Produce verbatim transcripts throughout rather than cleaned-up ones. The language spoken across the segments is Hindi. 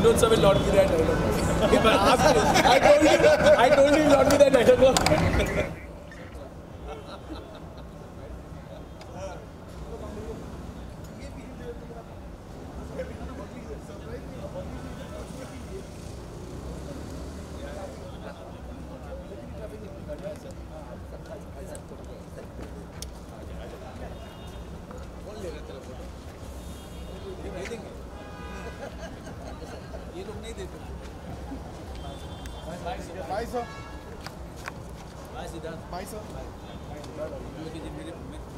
Vinod sir will not be that dialogue. But after, I told him, I told him not be that dialogue. ये लोग नहीं देते। भाई सर, भाई सिद्धार्थ, भाई सर, मेरे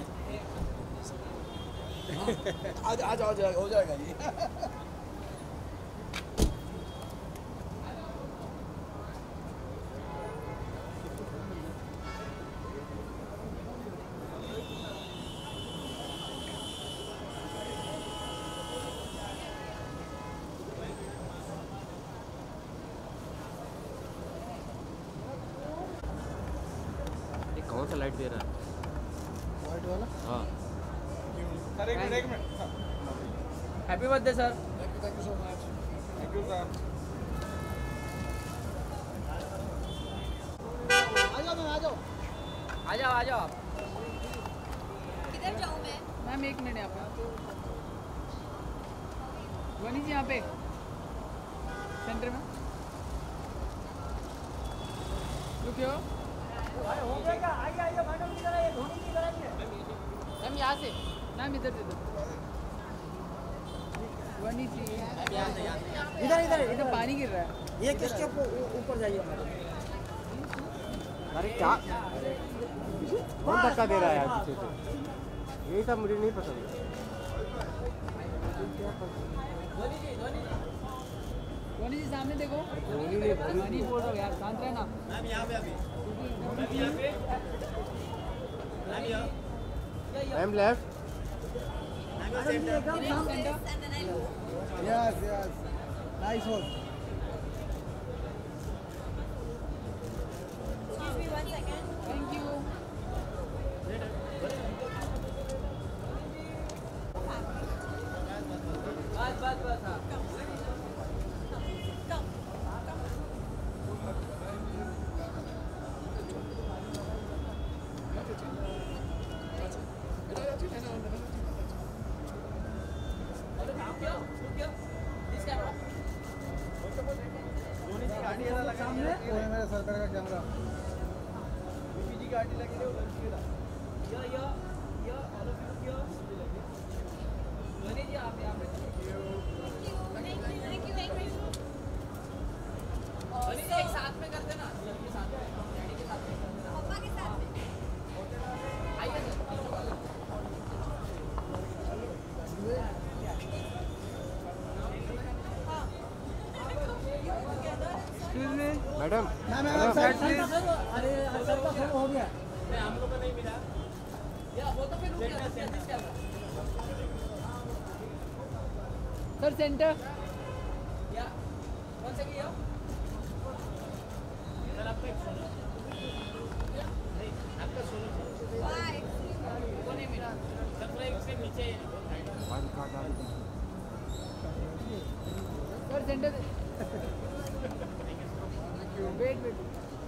आज आज हो जाएगा हो जाएगा ये। कौन सा लाइट दे रहा है? वाइट वाला? हाँ। सर एक मिनट एक minute. Happy birthday sir. Thank you so much. Thank you sir. आ जाओ मैम, आ जाओ। आ जाओ आ जाओ आप। किधर जाऊँ मैं? मैम एक मिनट यहाँ पे। वनी जी यहाँ पे सेंटर में रुकियो। हो गया क्या? आइए आइए मैडम की तरह, ये धोनी की तरह है। मैम यहाँ से, मैम इधर से इधर। वनी जी इधर इधर इधर पानी गिर रहा है। ये किसके ऊपर जाइए? अरे क्या कौन धक्का दे रहा है यार पीछे से? यही सब मुझे नहीं पसंद। धोनी जी धोनी जी धोनी जी सामने देखो। धोनी ने धोनी बोल रहा हूँ यार, शांत रहना। मैम यहाँ पे अभी। Ma'am left. Yes yes, nice one. Excuse me one second. Thank you. बस बस बस हाँ। सामने वो है मेरा सरकार का कैमरा। बीपीजी गाड़ी लगी है उधर की ना। या या या ऑल ऑफ यू क्या? धोनी जी आप यहाँ पे। Thank you, thank you, thank you. Dhoni जी एक साथ में करते ना, सबके साथ में, डैडी के साथ में करते ना। पापा के साथ में। आइए सर। मैडम ना मैम साइड प्लीज। अरे सर का फोन हो गया। नहीं हम लोग को नहीं मिला। या वो तो फिर रुक गया दिस कैमरा। Sir centre. या कौन सा किया? सर आपका एक सोनू। नहीं आपका सोनू। Why? वो नहीं मिला। सर पूरा एक से नीचे सर सेंटर। Wait wait.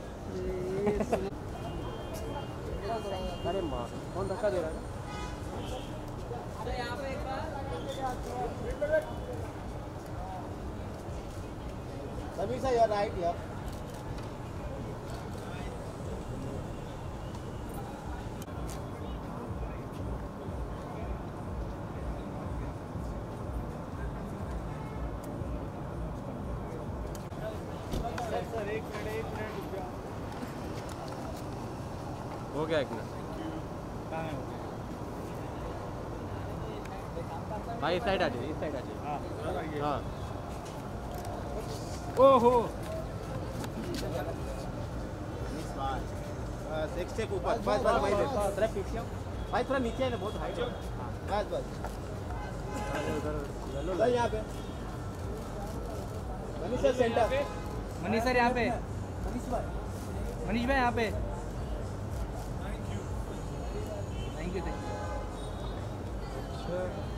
अरे माँ कौन धक्का दे रहा है? तो यहाँ पे एक बार सभी से यार राइट यार। सर एक मिनट एक मिनट रुक जाओ। हो गया एक मिनट। भाई इस साइड आ जाइए, इस साइड आ जाइए। हाँ ओहो बस एक स्टेप ऊपर, बस बस वही देखो। थोड़ा पीछे भाई, थोड़ा नीचे है ना, बहुत हाइट है। बस बस उधर यहाँ पे Manish sir centre. Manish sir यहाँ पे। मनीष भाई मनीष भाई यहाँ पे। Thank you thank you.